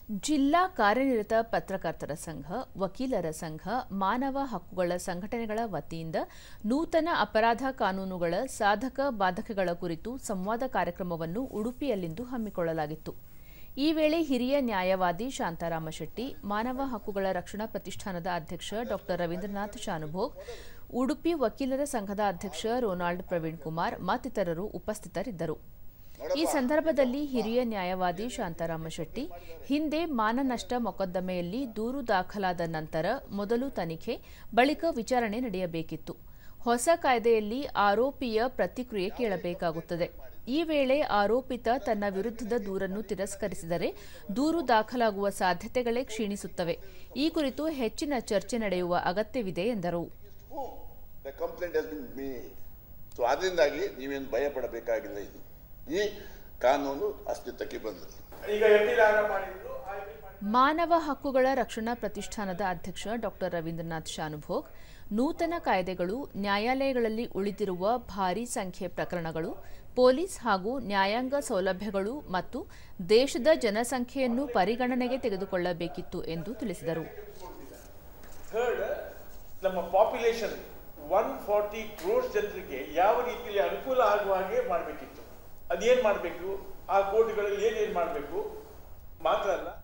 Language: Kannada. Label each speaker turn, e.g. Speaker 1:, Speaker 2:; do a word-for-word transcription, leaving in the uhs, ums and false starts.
Speaker 1: ಜಿಲ್ಲಾ ಕಾರ್ಯನಿರತ ಪತ್ರಕರ್ತರ ಸಂಘ, ವಕೀಲರ ಸಂಘ, ಮಾನವ ಹಕ್ಕುಗಳ ಸಂಘಟನೆಗಳ ವತಿಯಿಂದ ನೂತನ ಅಪರಾಧ ಕಾನೂನುಗಳ ಸಾಧಕ ಬಾಧಕಗಳ ಕುರಿತು ಸಂವಾದ ಕಾರ್ಯಕ್ರಮವನ್ನು ಉಡುಪಿಯಲ್ಲಿಂದು ಹಮ್ಮಿಕೊಳ್ಳಲಾಗಿತ್ತು. ಈ ವೇಳೆ ಹಿರಿಯ ನ್ಯಾಯವಾದಿ ಶಾಂತಾರಾಮ ಶೆಟ್ಟಿ, ಮಾನವ ಹಕ್ಕುಗಳ ರಕ್ಷಣಾ ಪ್ರತಿಷ್ಠಾನದ ಅಧ್ಯಕ್ಷ ಡಾ ರವೀಂದ್ರನಾಥ್ ಶಾನುಭೋಗ್, ಉಡುಪಿ ವಕೀಲರ ಸಂಘದ ಅಧ್ಯಕ್ಷ ರೊನಾಲ್ಡ್ ಪ್ರವೀಣ್ ಕುಮಾರ್ ಮತ್ತಿತರರು ಉಪಸ್ಥಿತರಿದ್ದರು. ಈ ಸಂದರ್ಭದಲ್ಲಿ ಹಿರಿಯ ನ್ಯಾಯವಾದಿ ಶಾಂತಾರಾಮ ಶೆಟ್ಟಿ, ಹಿಂದೆ ಮಾನನಷ್ಟ ಮೊಕದ್ದಮೆಯಲ್ಲಿ ದೂರು ದಾಖಲಾದ ನಂತರ ಮೊದಲು ತನಿಖೆ, ಬಳಿಕ ವಿಚಾರಣೆ ನಡೆಯಬೇಕಿತ್ತು. ಹೊಸ ಕಾಯ್ದೆಯಲ್ಲಿ ಆರೋಪಿಯ ಪ್ರತಿಕ್ರಿಯೆ ಕೇಳಬೇಕಾಗುತ್ತದೆ. ಈ ವೇಳೆ ಆರೋಪಿತ ತನ್ನ ವಿರುದ್ಧದ ದೂರನ್ನು ತಿರಸ್ಕರಿಸಿದರೆ ದೂರು ದಾಖಲಾಗುವ ಸಾಧ್ಯತೆಗಳೇ ಕ್ಷೀಣಿಸುತ್ತವೆ. ಈ ಕುರಿತು ಹೆಚ್ಚಿನ ಚರ್ಚೆ ನಡೆಯುವ ಅಗತ್ಯವಿದೆ ಎಂದರು.
Speaker 2: ಅದರಿಂದಾಗಿ ನೀವೇನು ಭಯ ಪಡಬೇಕಾಗಿಲ್ಲ. ಈ ಕಾನೂನು ಅಸ್ತಿತ್ವಕ್ಕೆ ಬಂದಿದೆ.
Speaker 1: ಮಾನವ ಹಕ್ಕುಗಳ ರಕ್ಷಣಾ ಪ್ರತಿಷ್ಠಾನದ ಅಧ್ಯಕ್ಷ ಡಾ ರವೀಂದ್ರನಾಥ್ ಶಾನುಭೋಗ್, ನೂತನ ಕಾಯ್ದೆಗಳು ನ್ಯಾಯಾಲಯಗಳಲ್ಲಿ ಉಳಿದಿರುವ ಭಾರೀ ಸಂಖ್ಯೆ ಪ್ರಕರಣಗಳು, ಪೊಲೀಸ್ ಹಾಗೂ ನ್ಯಾಯಾಂಗ ಸೌಲಭ್ಯಗಳು ಮತ್ತು ದೇಶದ ಜನಸಂಖ್ಯೆಯನ್ನು ಪರಿಗಣನೆಗೆ ತೆಗೆದುಕೊಳ್ಳಬೇಕಿತ್ತು ಎಂದು ತಿಳಿಸಿದರು.
Speaker 3: ನಮ್ಮ ಪಾಪ್ಯುಲೇಷನ್ ಒನ್ ಫಾರ್ಟಿ ಕ್ರೋರ್ಸ್ ಜನರಿಗೆ ಯಾವ ರೀತಿಯಲ್ಲಿ ಅನುಕೂಲ ಆಗುವ ಹಾಗೆ ಮಾಡಬೇಕಿತ್ತು. ಅದೇನು ಮಾಡಬೇಕು, ಆ ಕೋರ್ಟ್ಗಳಲ್ಲಿ ಏನೇನು ಮಾಡಬೇಕು ಮಾತ್ರ ಅಲ್ಲ.